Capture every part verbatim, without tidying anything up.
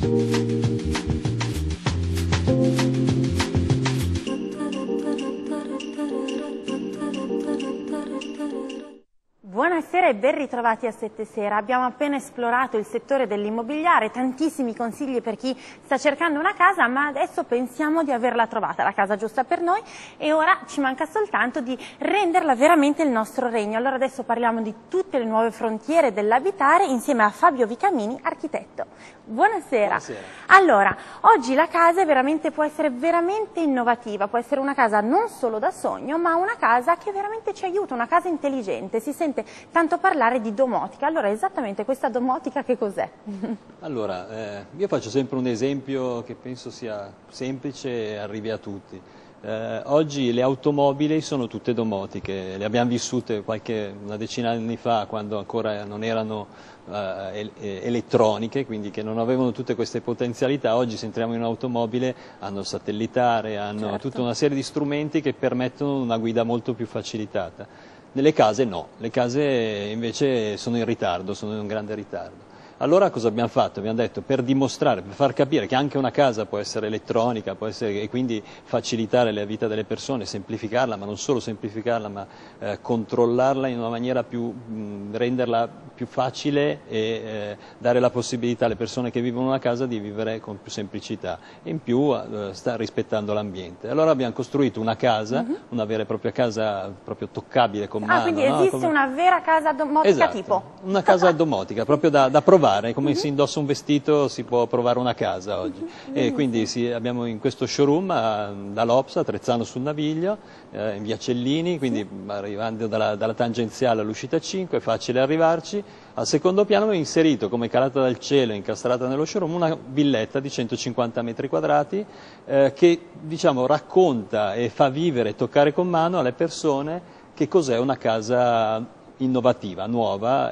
Buonasera e ben ritrovati a Sette Sera. Abbiamo appena esplorato il settore dell'immobiliare, tantissimi consigli per chi sta cercando una casa, ma adesso pensiamo di averla trovata, la casa giusta per noi, e ora ci manca soltanto di renderla veramente il nostro regno. Allora adesso parliamo di tutte le nuove frontiere dell'abitare insieme a Fabio Vicamini, architetto. Buonasera. Buonasera. Allora, oggi la casa veramente può essere veramente innovativa, può essere una casa non solo da sogno, ma una casa che veramente ci aiuta, una casa intelligente. Si sente tanto parlare di domotica. Allora, esattamente questa domotica che cos'è? Allora, eh, io faccio sempre un esempio che penso sia semplice e arrivi a tutti. Eh, oggi le automobili sono tutte domotiche, le abbiamo vissute qualche, una decina di anni fa, quando ancora non erano eh, elettroniche, quindi che non avevano tutte queste potenzialità. Oggi se entriamo in un'automobile hanno il satellitare, hanno Certo. tutta una serie di strumenti che permettono una guida molto più facilitata. Nelle case no, le case invece sono in ritardo, sono in un grande ritardo. Allora cosa abbiamo fatto? Abbiamo detto, per dimostrare, per far capire che anche una casa può essere elettronica, può essere, e quindi facilitare la vita delle persone, semplificarla, ma non solo semplificarla, ma eh, controllarla in una maniera più, mh, renderla più facile e eh, dare la possibilità alle persone che vivono in una casa di vivere con più semplicità e in più eh, sta rispettando l'ambiente. Allora abbiamo costruito una casa, mm-hmm. una vera e propria casa proprio toccabile con mano. Ah, quindi no? esiste Come... una vera casa domotica, esatto, tipo? Una casa domotica, proprio da, da provare. Come si indossa un vestito si può provare una casa oggi. E quindi sì, abbiamo in questo showroom a, dall'Ops a Trezzano sul Naviglio, eh, in via Cellini, quindi arrivando dalla, dalla tangenziale all'uscita cinque, è facile arrivarci. Al secondo piano abbiamo inserito, come calata dal cielo, incastrata nello showroom, una villetta di centocinquanta metri quadrati eh, che diciamo, racconta e fa vivere e toccare con mano alle persone che cos'è una casa innovativa, nuova,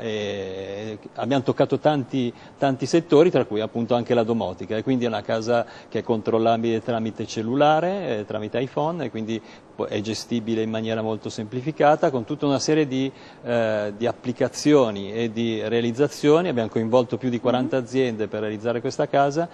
e abbiamo toccato tanti, tanti settori, tra cui appunto anche la domotica, e quindi è una casa che è controllabile tramite cellulare, eh, tramite iPhone, e quindi è gestibile in maniera molto semplificata, con tutta una serie di, eh, di applicazioni e di realizzazioni. Abbiamo coinvolto più di quaranta aziende per realizzare questa casa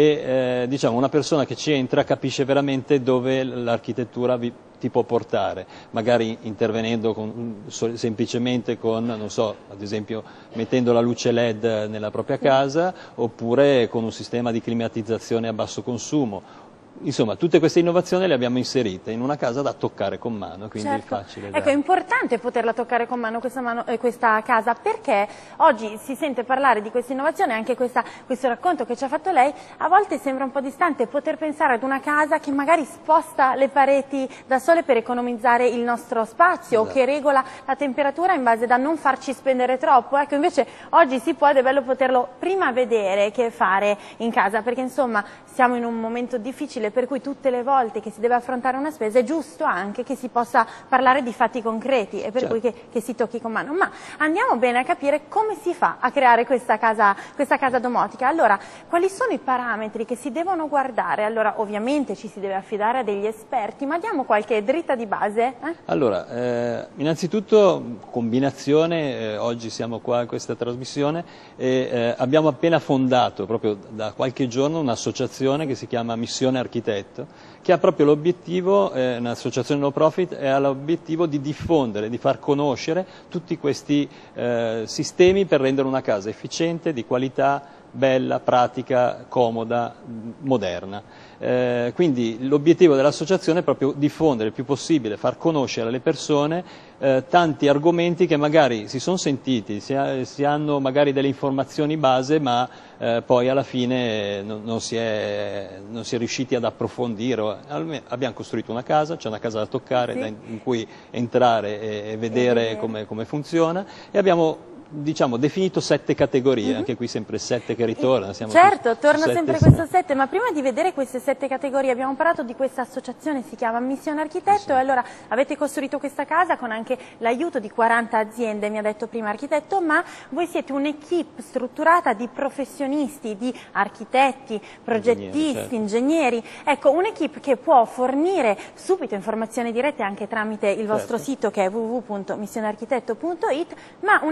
e eh, diciamo, una persona che ci entra capisce veramente dove l'architettura vi ti può portare, magari intervenendo con, semplicemente con, non so, ad esempio mettendo la luce L E D nella propria casa, oppure con un sistema di climatizzazione a basso consumo. Insomma, tutte queste innovazioni le abbiamo inserite in una casa da toccare con mano, quindi certo. è facile. Ecco, da... è importante poterla toccare con mano questa, mano, eh, questa casa, perché oggi si sente parlare di questa innovazione, anche questa, questo racconto che ci ha fatto lei, a volte sembra un po' distante poter pensare ad una casa che magari sposta le pareti da sole per economizzare il nostro spazio, esatto. o che regola la temperatura in base da non farci spendere troppo. Ecco, invece oggi si può ed è bello poterlo prima vedere che fare in casa, perché insomma siamo in un momento difficile, per cui tutte le volte che si deve affrontare una spesa è giusto anche che si possa parlare di fatti concreti e per certo. cui che, che si tocchi con mano. Ma andiamo bene a capire come si fa a creare questa casa, questa casa domotica. Allora, quali sono i parametri che si devono guardare? Allora, ovviamente ci si deve affidare a degli esperti, ma diamo qualche dritta di base? Eh? Allora, eh, innanzitutto combinazione, eh, oggi siamo qua in questa trasmissione e eh, abbiamo appena fondato proprio da qualche giorno un'associazione che si chiama Missione Architetto, che ha proprio l'obiettivo, eh, un'associazione no profit, e ha l'obiettivo di diffondere, di far conoscere tutti questi eh, sistemi per rendere una casa efficiente, di qualità, bella, pratica, comoda, moderna. Eh, quindi l'obiettivo dell'associazione è proprio diffondere il più possibile, far conoscere alle persone eh, tanti argomenti che magari si sono sentiti, si, ha, si hanno magari delle informazioni base, ma eh, poi alla fine non, non, si è, non si è riusciti ad approfondire. Abbiamo costruito una casa, c'è una casa da toccare, sì. da in, in cui entrare e, e vedere come, come funziona, e abbiamo diciamo definito sette categorie, mm-hmm. anche qui sempre sette che ritornano. Siamo certo, su, torna su sempre sette, questo sette, ma prima di vedere queste sette categorie abbiamo parlato di questa associazione, si chiama Missione Architetto, sì. e allora avete costruito questa casa con anche l'aiuto di quaranta aziende, mi ha detto prima architetto, ma voi siete un'equipe strutturata di professionisti, di architetti, progettisti, ingegneri, certo. ingegneri. Ecco, un'equipe che può fornire subito informazioni dirette anche tramite il vostro certo. sito che è w w w punto missione architetto punto it, ma un'equipe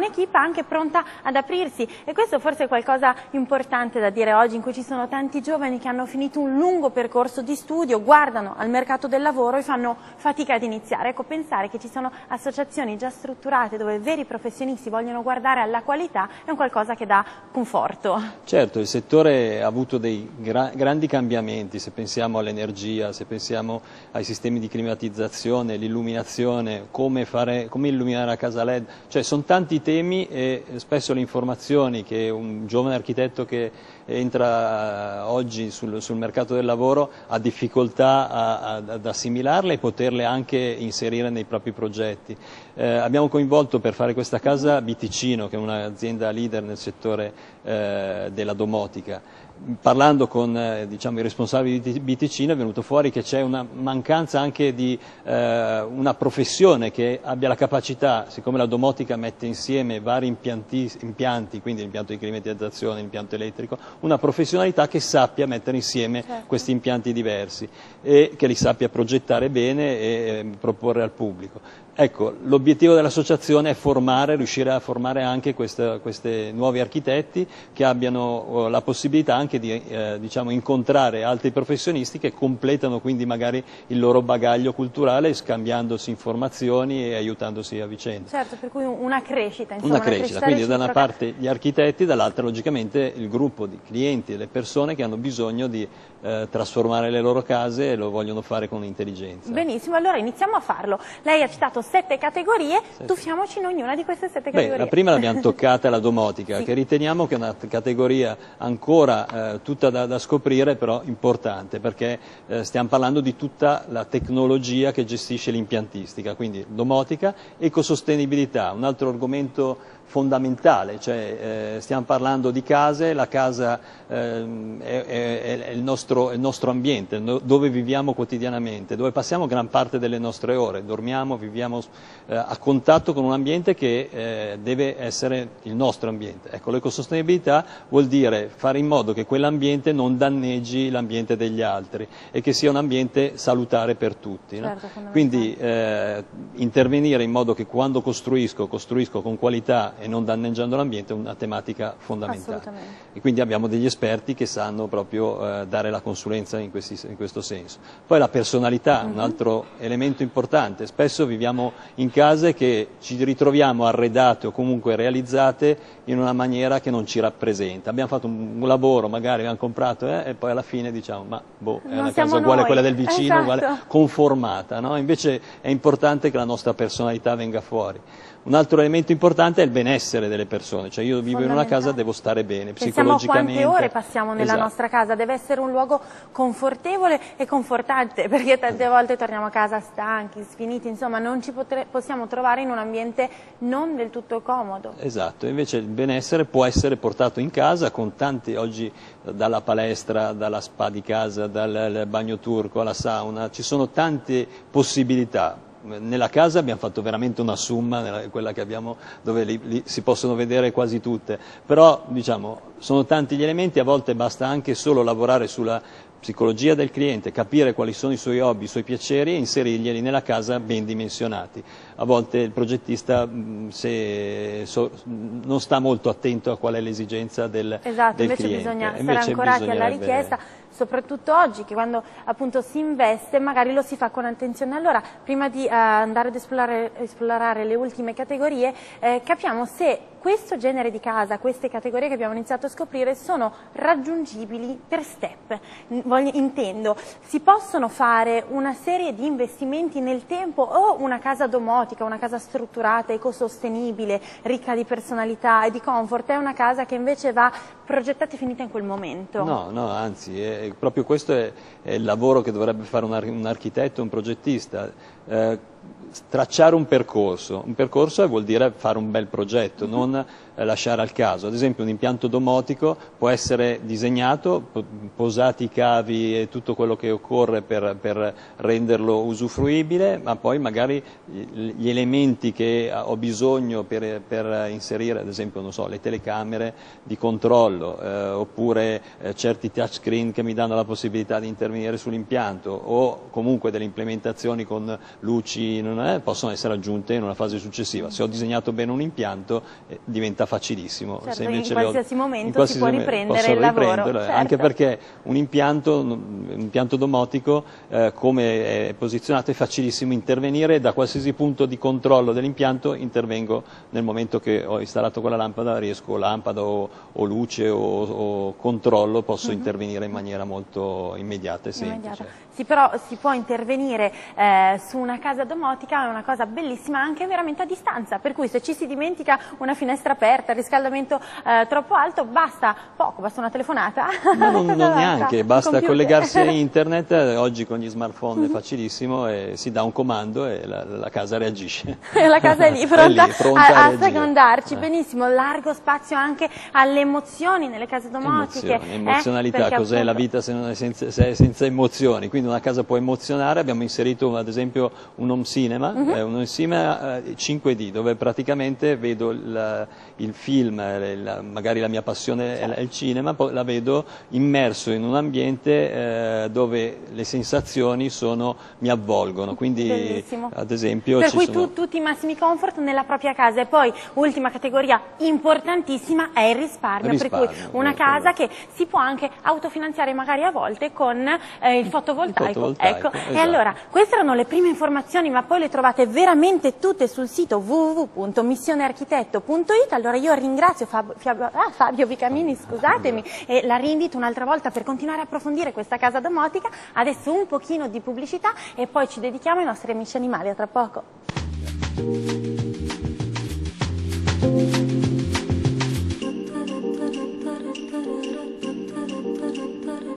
anche pronta ad aprirsi, e questo forse è qualcosa importante da dire oggi, in cui ci sono tanti giovani che hanno finito un lungo percorso di studio, guardano al mercato del lavoro e fanno fatica ad iniziare. Ecco, pensare che ci sono associazioni già strutturate dove veri professionisti vogliono guardare alla qualità è un qualcosa che dà conforto. Certo, il settore ha avuto dei gra grandi cambiamenti, se pensiamo all'energia, se pensiamo ai sistemi di climatizzazione, l'illuminazione, come, fare, come illuminare la casa led, cioè sono tanti temi e spesso le informazioni che un giovane architetto che entra oggi sul, sul mercato del lavoro ha difficoltà a, a, ad assimilarle e poterle anche inserire nei propri progetti. Eh, abbiamo coinvolto per fare questa casa Biticino, che è un'azienda leader nel settore eh, della domotica. Parlando con eh, diciamo, i responsabili di Biticino è venuto fuori che c'è una mancanza anche di eh, una professione che abbia la capacità, siccome la domotica mette insieme vari impianti, impianti quindi l'impianto di climatizzazione, l'impianto elettrico, una professionalità che sappia mettere insieme certo. questi impianti diversi e che li sappia progettare bene e eh, proporre al pubblico. Ecco, l'obiettivo dell'associazione è formare, riuscire a formare anche questi nuovi architetti che abbiano oh, la possibilità anche di eh, diciamo, incontrare altri professionisti che completano quindi magari il loro bagaglio culturale scambiandosi informazioni e aiutandosi a vicenda. Certo, per cui una crescita, insomma, una crescita, una crescita quindi da una reciproca. parte gli architetti, dall'altra logicamente il gruppo di clienti e le persone che hanno bisogno di eh, trasformare le loro case e lo vogliono fare con intelligenza. Benissimo, allora iniziamo a farlo. Lei ha citato sette categorie, sì. Tuffiamoci in ognuna di queste sette categorie. Beh, la prima l'abbiamo toccata, la domotica, sì. che riteniamo che è una categoria ancora eh, tutta da, da scoprire, però importante, perché eh, stiamo parlando di tutta la tecnologia che gestisce l'impiantistica, quindi domotica, ecosostenibilità, un altro argomento fondamentale, cioè eh, stiamo parlando di case, la casa eh, è, è, è, il nostro, è il nostro ambiente, no, dove viviamo quotidianamente, dove passiamo gran parte delle nostre ore, dormiamo, viviamo eh, a contatto con un ambiente che eh, deve essere il nostro ambiente. Ecco, l'ecosostenibilità vuol dire fare in modo che quell'ambiente non danneggi l'ambiente degli altri e che sia un ambiente salutare per tutti. No? Certo, quindi eh, intervenire in modo che quando costruisco, costruisco con qualità e non danneggiando l'ambiente è una tematica fondamentale. E quindi abbiamo degli esperti che sanno proprio eh, dare la consulenza in, questi, in questo senso. Poi la personalità, mm-hmm. un altro elemento importante. Spesso viviamo in case che ci ritroviamo arredate o comunque realizzate in una maniera che non ci rappresenta. Abbiamo fatto un, un lavoro, magari abbiamo comprato eh, e poi alla fine diciamo ma boh, è non una casa uguale noi. a quella del vicino, esatto. uguale, conformata. No? Invece è importante che la nostra personalità venga fuori. Un altro elemento importante è il benessere delle persone, cioè io vivo in una casa, devo stare bene, Pensiamo psicologicamente. Pensiamo a quante ore passiamo nella esatto. nostra casa, deve essere un luogo confortevole e confortante, perché tante volte torniamo a casa stanchi, sfiniti, insomma non ci possiamo trovare in un ambiente non del tutto comodo. Esatto, invece il benessere può essere portato in casa con tanti, oggi dalla palestra, dalla spa di casa, dal bagno turco alla sauna, ci sono tante possibilità. Nella casa abbiamo fatto veramente una summa, quella che abbiamo, dove li, li, si possono vedere quasi tutte, però diciamo, sono tanti gli elementi, a volte basta anche solo lavorare sulla psicologia del cliente, capire quali sono i suoi hobby, i suoi piaceri e inserirglieli nella casa ben dimensionati. A volte il progettista se, so, non sta molto attento a qual è l'esigenza del, esatto, del invece cliente. Bisogna stare invece ancorati alla richiesta, soprattutto oggi che quando appunto si investe magari lo si fa con attenzione. Allora prima di eh, andare ad esplorare, esplorare le ultime categorie eh, capiamo se questo genere di casa, queste categorie che abbiamo iniziato a scoprire sono raggiungibili per step. Voglio, intendo, si possono fare una serie di investimenti nel tempo o una casa domotica, una casa strutturata, ecosostenibile, ricca di personalità e di comfort, è una casa che invece va progettata e finita in quel momento? No, no, anzi, è, proprio questo è, è il lavoro che dovrebbe fare un, ar un architetto, un progettista. Eh, tracciare un percorso, un percorso vuol dire fare un bel progetto, mm-hmm. non eh, lasciare al caso. Ad esempio un impianto domotico può essere disegnato, posati i cavi e tutto quello che occorre per, per renderlo usufruibile, ma poi magari gli elementi che ho bisogno per, per inserire, ad esempio non so, le telecamere di controllo, eh, oppure eh, certi touchscreen che mi danno la possibilità di intervenire sull'impianto, o comunque delle implementazioni con luci funzioni non è, possono essere aggiunte in una fase successiva. Se ho disegnato bene un impianto eh, diventa facilissimo. Certo, Se invece in qualsiasi ho, momento in qualsiasi si può riprendere posso il lavoro. Certo. Certo. Anche perché un impianto, un impianto domotico eh, come è posizionato è facilissimo intervenire, da qualsiasi punto di controllo dell'impianto intervengo nel momento che ho installato quella lampada, riesco lampada o, o luce o, o controllo, posso mm-hmm. intervenire in maniera molto immediata e semplice. Immediata. Sì, però si può intervenire eh, su una casa domotica, è una cosa bellissima anche veramente a distanza, per cui se ci si dimentica una finestra aperta, il riscaldamento eh, troppo alto, basta poco, basta una telefonata. Ma non, non neanche, basta collegarsi a internet, oggi con gli smartphone mm-hmm. è facilissimo e si dà un comando e la, la casa reagisce. La casa è lì, pronta, è lì, pronta a, a, a secondarci, eh. benissimo, largo spazio anche alle emozioni nelle case domotiche. Emozioni, emozionalità, eh, cos'è appunto... la vita se non è senza, se è senza emozioni? Quindi una casa può emozionare, abbiamo inserito ad esempio un home cinema, uh-huh. eh, un home cinema eh, cinque D dove praticamente vedo il, il film, il, magari la mia passione è il cinema, poi la vedo immerso in un ambiente eh, dove le sensazioni sono, mi avvolgono, quindi bellissimo. Ad esempio... Per ci cui sono... tu, tutti i massimi comfort nella propria casa e poi ultima categoria importantissima è il risparmio, risparmio per cui una casa che si può anche autofinanziare magari a volte con eh, il fotovoltaico. Ecco, esatto. E allora queste erano le prime informazioni, ma poi le trovate veramente tutte sul sito w w w punto missione architetto punto it. Allora io ringrazio Fabio, Fabio, ah, Fabio Vicamini, scusatemi, e la rinvito un'altra volta per continuare a approfondire questa casa domotica. Adesso un pochino di pubblicità e poi ci dedichiamo ai nostri amici animali. A tra poco.